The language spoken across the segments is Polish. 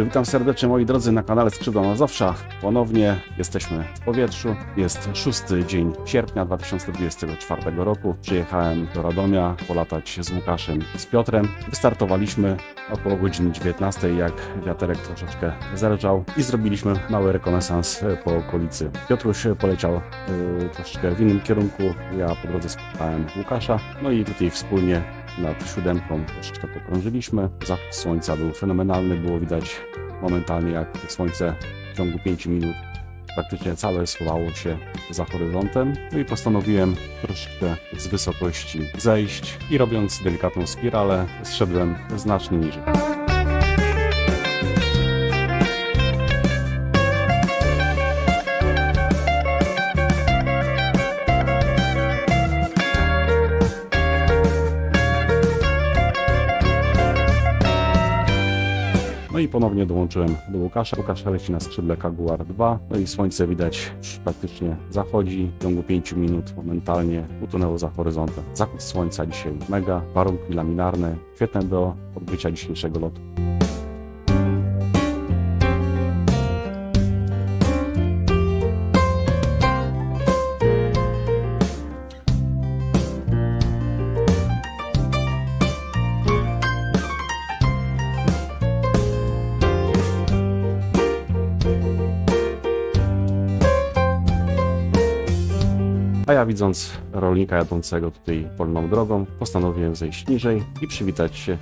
Witam serdecznie moi drodzy na kanale Skrzydła Mazowsza. Ponownie jesteśmy w powietrzu. Jest 6 dzień sierpnia 2024 roku. Przyjechałem do Radomia polatać z Łukaszem i z Piotrem. Wystartowaliśmy około godziny 19, jak wiaterek troszeczkę zerżał i zrobiliśmy mały rekonesans po okolicy. Piotruś poleciał troszeczkę w innym kierunku, ja po drodze spotkałem Łukasza. No i tutaj wspólnie nad siódemką troszeczkę pokrążyliśmy. Zachód słońca był fenomenalny, było widać momentalnie, jak słońce w ciągu 5 minut praktycznie całe schowało się za horyzontem. No i postanowiłem troszeczkę z wysokości zejść i robiąc delikatną spiralę zszedłem znacznie niżej. No i ponownie dołączyłem do Łukasza. Łukasz leci na skrzydle Kaguar 2. No i słońce widać już praktycznie zachodzi. W ciągu 5 minut momentalnie utonęło za horyzontem. Zachód słońca dzisiaj mega. Warunki laminarne, świetne do odbycia dzisiejszego lotu. A ja, widząc rolnika jadącego tutaj polną drogą, postanowiłem zejść niżej i przywitać się.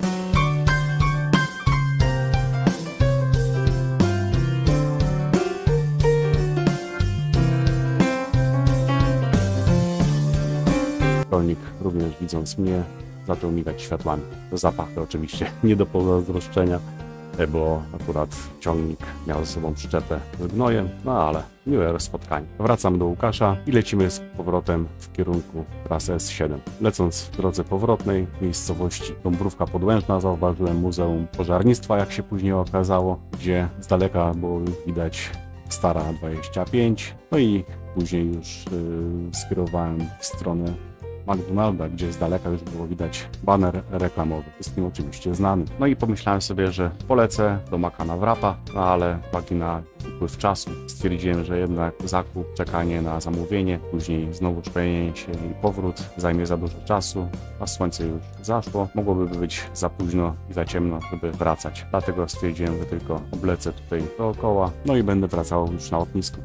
Rolnik również, widząc mnie, zaczął migać światłami. Zapachy oczywiście nie do pozazdroszczenia, bo akurat ciągnik miał ze sobą przyczepę z gnojem, no ale miłe spotkanie. Wracam do Łukasza i lecimy z powrotem w kierunku trasy S7. Lecąc w drodze powrotnej w miejscowości Dąbrówka Podłężna zauważyłem Muzeum Pożarnictwa, jak się później okazało, gdzie z daleka było widać Stara 25, no i później już skierowałem w stronę McDonalda, gdzie z daleka już było widać baner reklamowy, wszystkim oczywiście znany. No i pomyślałem sobie, że polecę do Maka na Wrapa, no ale z uwagi na upływ czasu stwierdziłem, że jednak zakup, czekanie na zamówienie, później znowu szkolenie się i powrót zajmie za dużo czasu, a słońce już zaszło, mogłoby być za późno i za ciemno, żeby wracać. Dlatego stwierdziłem, że tylko oblecę tutaj dookoła, no i będę wracał już na lotnisko.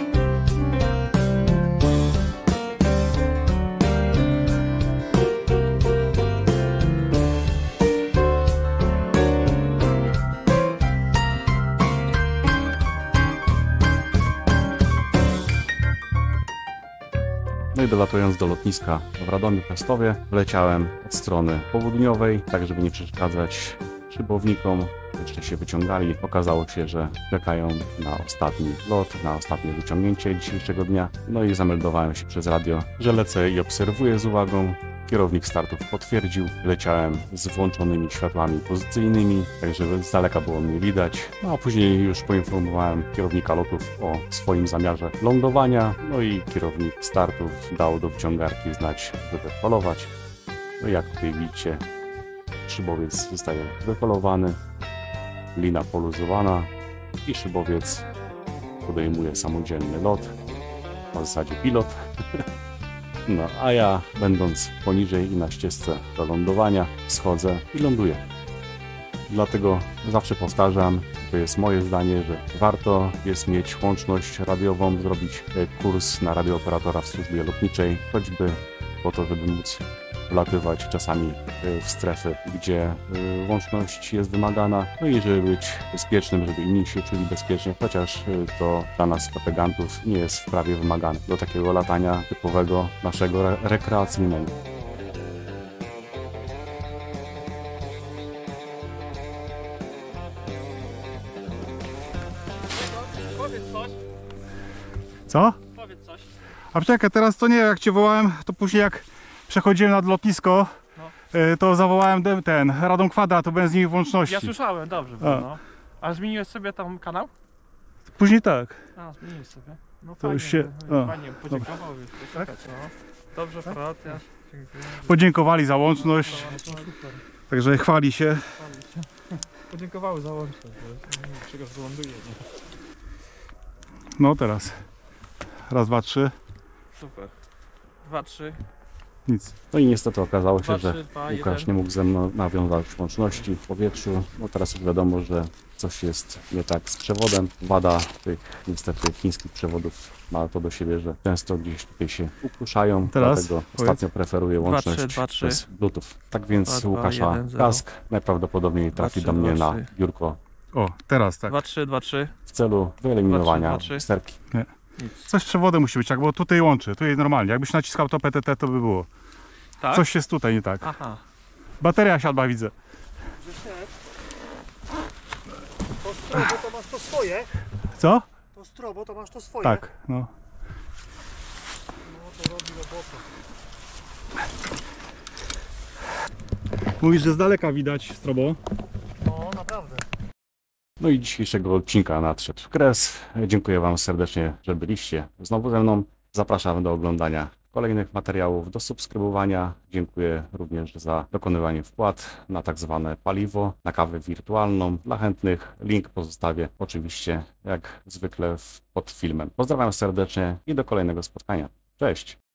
No i dolatując do lotniska w Radomiu Piastowie, leciałem od strony południowej, tak żeby nie przeszkadzać szybownikom. Jeszcze się wyciągali. Okazało się, że czekają na ostatni lot, na ostatnie wyciągnięcie dzisiejszego dnia. No i zameldowałem się przez radio, że lecę i obserwuję z uwagą. Kierownik startów potwierdził, leciałem z włączonymi światłami pozycyjnymi, tak żeby z daleka było mnie widać. No a później już poinformowałem kierownika lotów o swoim zamiarze lądowania, no i kierownik startów dał do wyciągarki znać, żeby polować. No i jak tutaj widzicie, szybowiec zostaje wypolowany, lina poluzowana i szybowiec podejmuje samodzielny lot, w zasadzie pilot. No, a ja, będąc poniżej i na ścieżce do lądowania, schodzę i ląduję. Dlatego zawsze powtarzam, to jest moje zdanie, że warto jest mieć łączność radiową, zrobić kurs na radiooperatora w służbie lotniczej, choćby po to, żeby móc wlatywać czasami w strefy, gdzie łączność jest wymagana, no i żeby być bezpiecznym, żeby inni się czuli bezpiecznie, chociaż to dla nas propagandów nie jest w prawie wymagane do takiego latania typowego naszego rekreacyjnego. Powiedz coś. Co? Powiedz coś. A czekaj, teraz to nie, jak cię wołałem, to później jak przechodziłem nad lotnisko, to zawołałem ten Radom Kwadrat, to byłem z nimi w łączności. Ja słyszałem, dobrze. No. A zmieniłeś sobie tam kanał? Później tak. A, zmieniłeś sobie. No To fajnie, już się... fajnie podziękował. Tak? No. Dobrze, Frat, ja dziękuję. Podziękowali za łączność, No, super. także chwali się. Chwali się. podziękowały za łączność, bo nie wiem, czegoś wyląduje. Nie? No teraz. Raz, dwa, trzy. Super. 2, 3, Nic. No i niestety okazało się, 2, że 3, 2, Łukasz 1. nie mógł ze mną nawiązać łączności w powietrzu. No teraz już wiadomo, że coś jest nie tak z przewodem. Wada tych niestety chińskich przewodów ma to do siebie, że często gdzieś tutaj się ukruszają. Teraz? Dlatego Powiedz. ostatnio preferuję 2, łączność 3, 2, 3. przez Bluetooth. Tak więc 2, 2, Łukasza 1, 0. kask najprawdopodobniej trafi 3, do mnie 2, na 3. biurko O, teraz tak. 2, 3, 2, 3. w celu wyeliminowania 2, 3, 2, 3. sterki. Nic. Coś z przewodem musi być, jak bo tutaj łączy, tutaj normalnie. Jakbyś naciskał to PTT, to by było. Tak? Coś jest tutaj nie tak. Aha. Bateria siadła, widzę. To strobo to masz to swoje. Co? To strobo to masz to swoje. Tak, no. No to robi robotę. Mówisz, że z daleka widać strobo. No naprawdę. No i dzisiejszego odcinka nadszedł kres. Dziękuję Wam serdecznie, że byliście znowu ze mną. Zapraszam do oglądania kolejnych materiałów, do subskrybowania. Dziękuję również za dokonywanie wpłat na tak zwane paliwo, na kawę wirtualną. Dla chętnych link pozostawię oczywiście jak zwykle pod filmem. Pozdrawiam serdecznie i do kolejnego spotkania. Cześć!